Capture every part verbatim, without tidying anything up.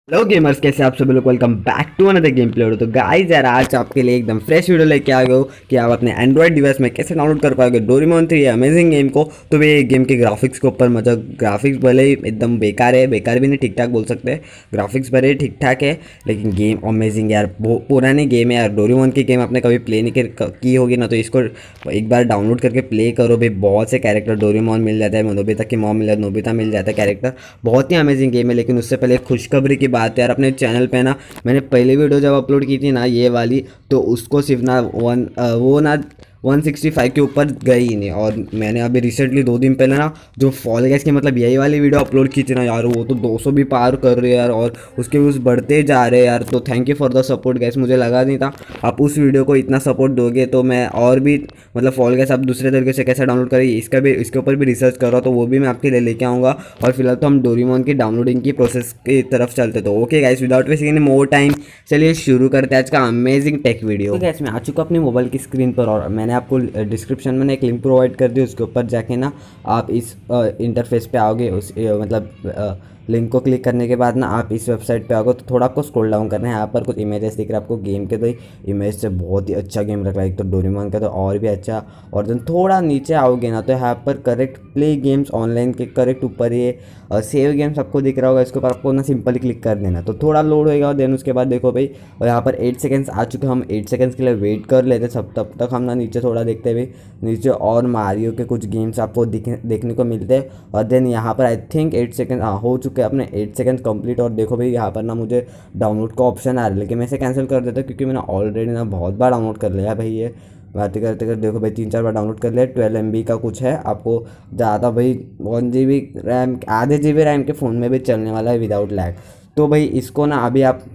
Hello gamers, कैसे आप सभी लोग। Welcome back to another game play. तो गाइस यार, आज आपके लिए एकदम फ्रेश वीडियो लेके आ गए हो कि आप अपने एंड्रॉइड डिवाइस में कैसे डाउनलोड कर पाओगे डोरेमोन थ्री अमेजिंग गेम को। तो भाई ये गेम के ग्राफिक्स के ऊपर मतलब ग्राफिक्स भले ही एकदम बेकार है, बेकार भी नहीं, ठीक ठाक बोल सकते हैं। ग्राफिक्स भले ठीक ठाक है लेकिन गेम अमेजिंग यार। बहुत पुरानी गेम है यार, डोरेमोन की गेम आपने कभी प्ले नहीं की होगी ना, तो इसको एक बार डाउनलोड करके प्ले करो भाई। बहुत से कैरेक्टर डोरेमोन मिल जाता है, नोबिता की मॉम मिल जाता है, नोबिता मिल जाता है कैरेक्टर। बहुत ही अमेजिंग गेम है। लेकिन उससे पहले एक खुशखबरी की बात है यार, अपने चैनल पे ना मैंने पहली वीडियो जब अपलोड की थी ना ये वाली, तो उसको सिर्फ ना वन वो ना वन सिक्सटी फाइव के ऊपर गई ही नहीं। और मैंने अभी रिसेंटली दो दिन पहले ना जो फॉल गैस की मतलब यही वाली वीडियो अपलोड की थी ना यार, वो तो दो सौ भी पार कर रहे हैं यार, और उसके व्यूज़ बढ़ते जा रहे हैं यार। तो thank you for the support guys, मुझे लगा नहीं था आप उस वीडियो को इतना सपोर्ट दोगे। तो मैं और भी मतलब फॉल गैस आप दूसरे तरीके से कैसे डाउनलोड करें इसका भी इसके ऊपर भी रिसर्च कर रहा हूँ, तो वो भी मैं आपके लिए लेके आऊँगा। और फिलहाल तो हम डोरेमोन की डाउनलोडिंग की प्रोसेस की तरफ चलते। तो okay guys, without wasting any more time चलिए शुरू करते हैं आज का अमेजिंग टेक वीडियो। गाइस मैं आ चुका अपनी मोबाइल की स्क्रीन पर, और मैंने आपको डिस्क्रिप्शन में एक लिंक प्रोवाइड कर दी, उसके ऊपर जाके ना आप इस इंटरफेस पे आओगे। उस अ, मतलब लिंक को क्लिक करने के बाद ना आप इस वेबसाइट पे आओगे, तो थोड़ा आपको स्क्रॉल डाउन करना है। यहाँ पर कुछ इमेजेस दिख रहा है आपको गेम के, तो इमेज से बहुत ही अच्छा गेम लग रहा है, एक तो डोरेमोन का तो और भी अच्छा। और देन थोड़ा नीचे आओगे ना, तो यहाँ पर करेक्ट प्ले गेम्स ऑनलाइन के करेक्ट ऊपर ये सेव गेम्स आपको दिख रहा होगा, इसके ऊपर आपको ना सिंपली क्लिक कर देना। तो थोड़ा लोड होएगा, और देन उसके बाद देखो भाई, और यहाँ पर एट सेकेंड्स आ चुके हैं। हम एट सेकेंड्स के लिए वेट कर लेते सब, तब तक हम ना नीचे थोड़ा देखते हुए नीचे और मारियो के कुछ गेम्स आपको देखने को मिलते हैं। और देन यहाँ पर आई थिंक एट सेकेंड हाँ हो चुके हैं अपने एट सेकेंड कंप्लीट। और देखो भाई यहाँ पर ना मुझे डाउनलोड का ऑप्शन आ रहा है, लेकिन मैं इसे कैंसिल कर देता हूँ क्योंकि मैंने ऑलरेडी ना बहुत बार डाउनलोड कर लिया है भाई। ये बातें करते करते देखो भाई तीन चार बार डाउनलोड कर लिया। ट्वेल्व एम बी का कुछ है, आपको ज़्यादा भाई वन जी बी रैम आधे जी बी रैम के फ़ोन में भी चलने वाला है विदाउट लैग। तो भाई इसको ना अभी आप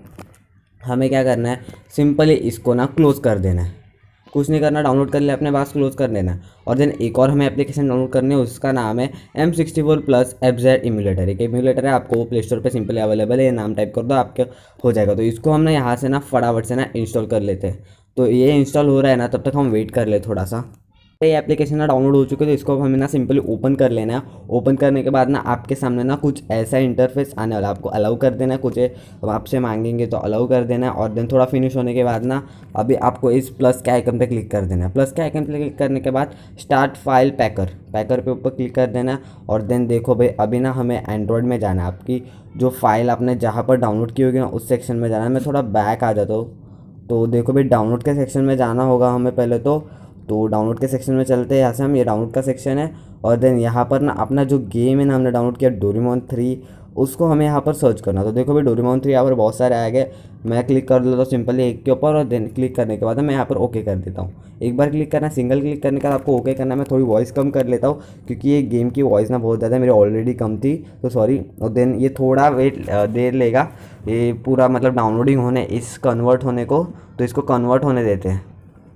हमें क्या करना है, सिंपली इसको ना क्लोज़ कर देना है। कुछ नहीं करना, डाउनलोड कर लिया अपने पास, क्लोज कर देना है। और देन एक और हमें एप्लीकेशन डाउनलोड करनी है, उसका नाम है M sixty four plus F Z emulator. एक इम्यूलेटर है, आपको प्ले स्टोर पर सिंपली अवेलेबल है, ये नाम टाइप कर दो आपके हो जाएगा। तो इसको हम ना यहाँ से ना फटाफट से ना इंस्टॉल कर लेते हैं। तो ये इंस्टॉल हो रहा है ना, तब तक हम वेट कर ले थोड़ा सा। ये एप्लीकेशन ना डाउनलोड हो चुके, तो इसको हमें ना सिंपली ओपन कर लेना है। ओपन करने के बाद ना आपके सामने ना कुछ ऐसा इंटरफेस आने वाला है, आपको अलाउ कर देना है। कुछ आपसे मांगेंगे तो अलाउ कर देना है। और देन थोड़ा फिनिश होने के बाद ना अभी आपको इस प्लस के आइकन पे क्लिक कर देना है। प्लस के आइकन पे क्लिक करने के बाद स्टार्ट फाइल पैकर पैकर पे ऊपर क्लिक कर देना है। और देन देखो भाई अभी ना हमें एंड्रॉयड में जाना है। आपकी जो फाइल आपने जहाँ पर डाउनलोड की होगी ना उस सेक्शन में जाना है। मैं थोड़ा बैक आ जाता हूँ, तो देखो भाई डाउनलोड के सेक्शन में जाना होगा हमें पहले तो तो डाउनलोड के सेक्शन में चलते हैं। यहाँ से हम ये डाउनलोड का सेक्शन है, और देन यहाँ पर ना अपना जो गेम है ना हमने डाउनलोड किया डोरेमोन थ्री, उसको हमें यहाँ पर सर्च करना। तो देखो भाई डोरेमोन थ्री यहाँ पर बहुत सारे आ गए। मैं क्लिक कर लेता हूँ सिंपली एक के ऊपर, और देन क्लिक करने के बाद मैं यहाँ पर ओके कर देता हूँ। एक बार क्लिक करना, सिंगल क्लिक करने के बाद आपको ओके करना है। मैं थोड़ी वॉइस कम कर लेता हूँ क्योंकि ये गेम की वॉइस ना बहुत ज़्यादा मेरी ऑलरेडी कम थी, तो सॉरी। और देन ये थोड़ा वेट देर लेगा, ये पूरा मतलब डाउनलोडिंग होने, इस कन्वर्ट होने को, तो इसको कन्वर्ट होने देते हैं।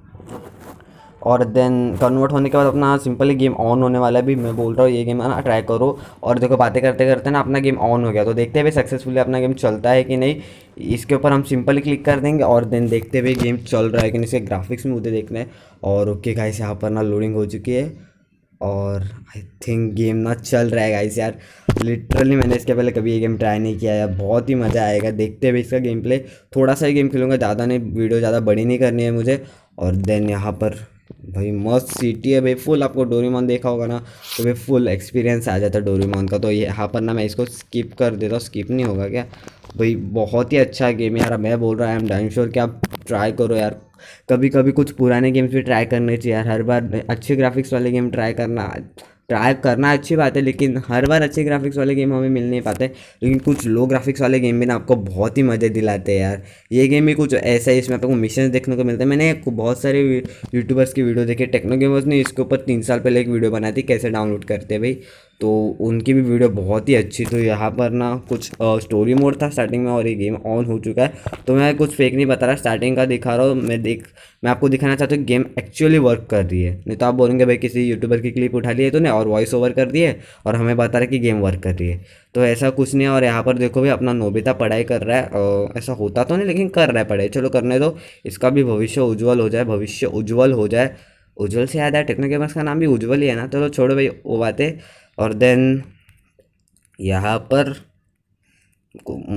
और देन कन्वर्ट होने के बाद अपना सिंपली गेम ऑन होने वाला है। भी मैं बोल रहा हूँ ये गेम ना ट्राई करो। और देखो बातें करते करते ना अपना गेम ऑन हो गया, तो देखते हुए सक्सेसफुली अपना गेम चलता है कि नहीं। इसके ऊपर हम सिंपली क्लिक कर देंगे, और देन देखते हुए गेम चल रहा है कि नहीं, इसके ग्राफिक्स में मुझे देखना है। और ओके गाइस, यहाँ पर ना लोडिंग हो चुकी है, और आई थिंक गेम ना चल रहा है गाइस यार। लिटरली मैंने इसके पहले कभी ये गेम ट्राई नहीं किया यार, बहुत ही मज़ा आएगा देखते हुए इसका गेम प्ले। थोड़ा सा ही गेम खेलूँगा, ज़्यादा नहीं, वीडियो ज़्यादा बड़ी नहीं करनी है मुझे। और देन यहाँ पर भाई मस्त सिटी है भाई, फुल आपको डोरेमोन देखा होगा ना, तो भाई फुल एक्सपीरियंस आ जाता है डोरेमोन का। तो ये यहाँ पर ना मैं इसको स्किप कर देता हूँ, स्किप नहीं होगा क्या भाई। बहुत ही अच्छा गेम है यार, मैं बोल रहा हूँ आई एम डाइंग श्योर कि आप ट्राई करो यार। कभी कभी कुछ पुराने गेम्स भी ट्राई करने चाहिए यार, हर बार अच्छे ग्राफिक्स वाले गेम ट्राई करना ट्राई करना अच्छी बात है, लेकिन हर बार अच्छे ग्राफिक्स वाले गेम हमें मिल नहीं पाते। लेकिन कुछ लो ग्राफिक्स वाले गेम भी ना आपको बहुत ही मज़े दिलाते हैं यार। ये गेम भी कुछ ऐसा है, इसमें आपको मिशन देखने को मिलते हैं। मैंने बहुत सारे यूट्यूबर्स की वीडियो देखी, टेक्नो गेमर्स ने इसके ऊपर तीन साल पहले एक वीडियो बनाई थी कैसे डाउनलोड करते भाई, तो उनकी भी वीडियो बहुत ही अच्छी। तो यहाँ पर ना कुछ स्टोरी मोड था स्टार्टिंग में, और ये गेम ऑन हो चुका है। तो मैं कुछ फेक नहीं बता रहा, स्टार्टिंग का दिखा रहा हूँ मैं। देख मैं आपको दिखाना चाहता हूँ गेम एक्चुअली वर्क कर रही है, नहीं तो आप बोलेंगे भाई किसी यूट्यूबर की क्लिप उठा ली है तो नहीं, और वॉइस ओवर कर दिए और हमें बता रहा है कि गेम वर्क कर रही है। तो ऐसा कुछ नहीं है। और यहाँ पर देखो भाई अपना नोबिता पढ़ाई कर रहा है, अ, ऐसा होता तो नहीं लेकिन कर रहा है पढ़ाई, चलो करने दो। इसका भी भविष्य उज्जवल हो जाए, भविष्य उज्जवल हो जाए। उज्जवल से याद है टेक्नो गेमर्स का नाम भी उज्जवल ही है ना, चलो छोड़ो भाई वो बातें। और देन यहाँ पर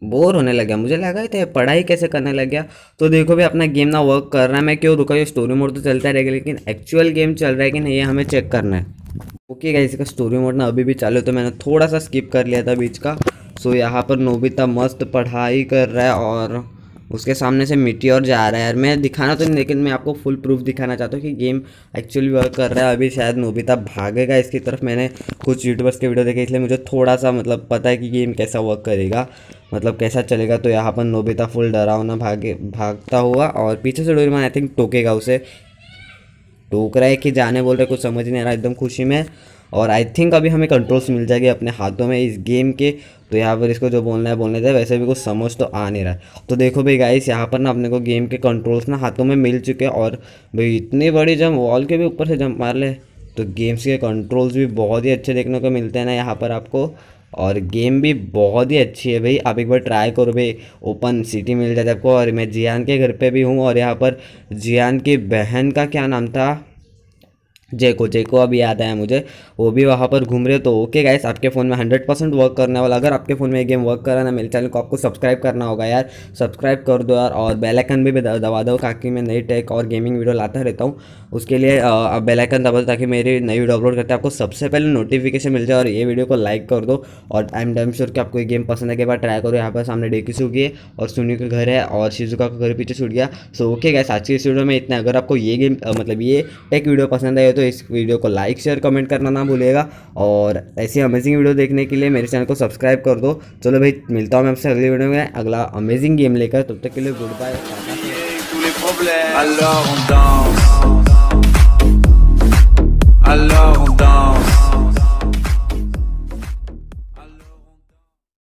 बोर होने लग गया, मुझे लगा था पढ़ाई कैसे करने लग गया। तो देखो भाई अपना गेम ना वर्क कर रहा है, मैं क्यों रुका, ये स्टोरी मोड तो चलता रहेगा लेकिन एक्चुअल गेम चल रहा है कि नहीं ये हमें चेक करना है। ओके गाइस, इसका स्टोरी मोड ना अभी भी चालू है तो मैंने थोड़ा सा स्किप कर लिया था बीच का। सो यहाँ पर नोबिता मस्त पढ़ाई कर रहा है और उसके सामने से मिट्टियोर जा रहा है यार। मैं दिखाना तो नहीं लेकिन मैं आपको फुल प्रूफ दिखाना चाहता हूँ कि गेम एक्चुअली वर्क कर रहा है। अभी शायद नोबिता भागेगा इसकी तरफ, मैंने कुछ यूट्यूबर्स के वीडियो देखे इसलिए मुझे थोड़ा सा मतलब पता है कि गेम कैसा वर्क करेगा, मतलब कैसा चलेगा। तो यहाँ पर नोबिता फुल डरावना भागे भागता हुआ और पीछे से डोरेमोन आई थिंक टोकेगा उसे, टोक रहा है कि जाने बोल रहे, कुछ समझ नहीं आ रहा, एकदम खुशी में। और आई थिंक अभी हमें कंट्रोल्स मिल जाएगी अपने हाथों में इस गेम के। तो यहाँ पर इसको जो बोलना है बोलने दे, वैसे भी कुछ समझ तो आ नहीं रहा है। तो देखो भाई गाइस यहाँ पर ना अपने को गेम के कंट्रोल्स ना हाथों में मिल चुके हैं और भाई इतनी बड़ी जंप, वॉल के भी ऊपर से जंप मार ले। तो गेम्स के कंट्रोल्स भी बहुत ही अच्छे देखने को मिलते हैं ना यहाँ पर आपको, और गेम भी बहुत ही अच्छी है भाई। आप एक बार ट्राई करो भाई, ओपन सिटी मिल जाता है आपको। और मैं जियान के घर पे भी हूँ और यहाँ पर जियान की बहन का क्या नाम था, जेको, जेको अभी याद आया मुझे, वो भी वहाँ पर घूम रहे। तो ओके गाइस, आपके फ़ोन में हंड्रेड परसेंट वर्क करने वाला। अगर आपके फ़ोन में ये गेम वर्क कर रहा है ना, मेरे चैनल को आपको सब्सक्राइब करना होगा यार, सब्सक्राइब कर दो यार और बेल आइकन भी दबा दो ताकि मैं नई टेक और गेमिंग वीडियो लाता रहता हूँ। उसके लिए आप बेल आइकन दबा दो ताकि मेरी नई वीडियो अपलोड करते हैं आपको सबसे पहले नोटिफिकेशन मिल जाए। और ये वीडियो को लाइक कर दो और आई एम डैम श्योर कि आपको ये गेम पसंद है के बाद ट्राई करो। यहाँ पर सामने डेकिसु की है और सुनी का घर है और शिजुका का घर पीछे छूट गया। सो ओके गाइस, आज की इस वीडियो में इतना। अगर आपको ये गेम मतलब ये टेक वीडियो पसंद आए तो इस वीडियो को लाइक शेयर कमेंट करना ना भूलिएगा और ऐसी अमेजिंग वीडियो देखने के लिए मेरे चैनल को सब्सक्राइब कर दो। चलो भाई, मिलता हूँ मैं आपसे अगली वीडियो में अगला अमेजिंग गेम लेकर। तब तक के लिए goodbye. Alors on danse, alors on danse.